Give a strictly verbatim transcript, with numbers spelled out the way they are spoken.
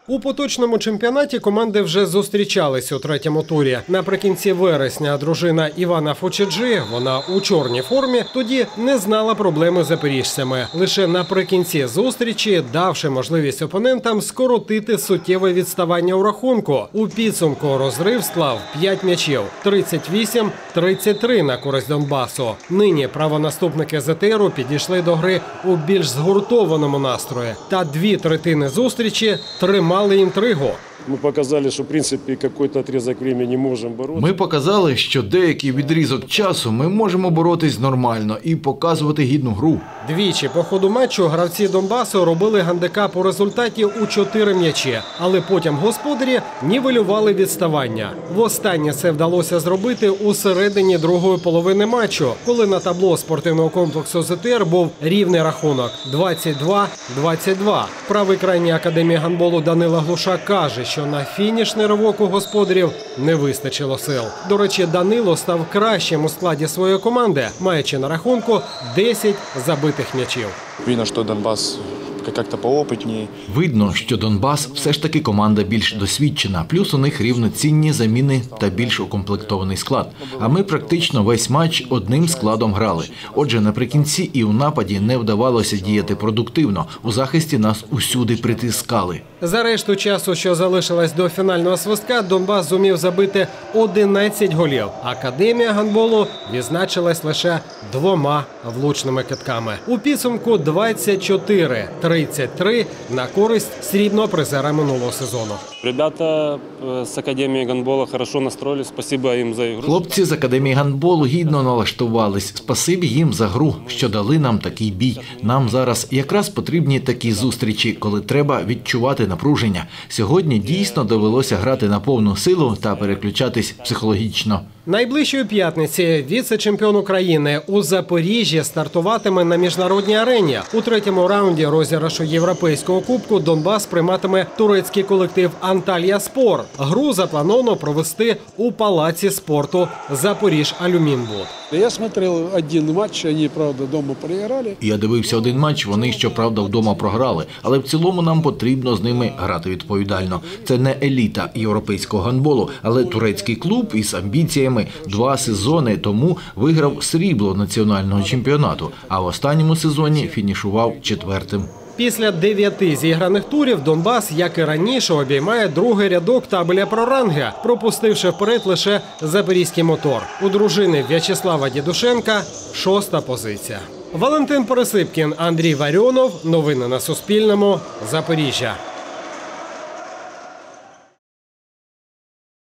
У поточному чемпіонаті команди вже зустрічались у третьому турі. Наприкінці вересня дружина Івана Фочеджи, вона у чорній формі, тоді не знала проблеми з запоріжцями. Лише наприкінці зустрічі, давши можливість опонентам скоротити суттєве відставання у рахунку. У підсумку розрив склав п'ять м'ячів – тридцять вісім - тридцять три на користь Донбасу. Нині правонаступники ЗТРу підійшли до гри у більш згуртованому настрої. Та дві третини зустрічі тримали інтригу. Ми показали, що в принципі якийсь відрізок часу не можемо боротися. Ми показали, що деякий відрізок часу ми можемо боротись нормально і показувати гідну гру. Двічі по ходу матчу гравці Донбасу робили гандикап у результаті у чотири м'ячі, але потім господарі нівелювали відставання. Востаннє це вдалося зробити у середині другої половини матчу, коли на табло спортивного комплексу ЗТР був рівний рахунок – двадцять два - двадцять два. Правий крайній академії гандболу Данила Глушак каже, що на фінішний ривок у господарів не вистачило сил. До речі, Данило став кращим у складі своєї команди, маючи на рахунку десять забитих м'ячів. Видно, що Донбас як-то поопитніше. Видно, що Донбас все ж таки команда більш досвідчена, плюс у них рівноцінні заміни та більш укомплектований склад. А ми практично весь матч одним складом грали. Отже, наприкінці і у нападі не вдавалося діяти продуктивно. У захисті нас усюди притискали. За решту часу, що залишилось до фінального свистка, Донбас зумів забити одинадцять голів. Академія гандболу відзначилась лише двома влучними китками. У підсумку двадцять чотири - тридцять три на користь срібного призера минулого сезону. Ребята з Академії гандболу хорошо настроїлись, спасибо їм за ігру. Хлопці з Академії гандболу гідно налаштувались. Спасибі їм за гру, що дали нам такий бій. Нам зараз якраз потрібні такі зустрічі, коли треба відчувати напруження. Сьогодні дійсно довелося грати на повну силу та переключатись психологічно. Найближчої п'ятниці віце-чемпіон України у Запоріжжі стартуватиме на міжнародній арені. У третьому раунді розіграшу Європейського кубку Донбас прийматиме турецький колектив «Анталія-Спор». Гру заплановано провести у палаці спорту «Запоріж-Алюмінбуд». Я смотрел один матч, они, правда, дома проиграли. Я дивився один матч, вони, щоправда, вдома програли. Але в цілому нам потрібно з ними грати відповідально. Це не еліта європейського гандболу, але турецький клуб із амбіціями два сезони тому виграв срібло національного чемпіонату, а в останньому сезоні фінішував четвертим. Після дев'яти зіграних турів Донбас, як і раніше, обіймає другий рядок табеля про ранги, пропустивши вперед лише запорізький мотор. У дружини В'ячеслава Дідушенка шоста позиція. Валентин Пересипкін, Андрій Варіонов. Новини на Суспільному. Запоріжжя.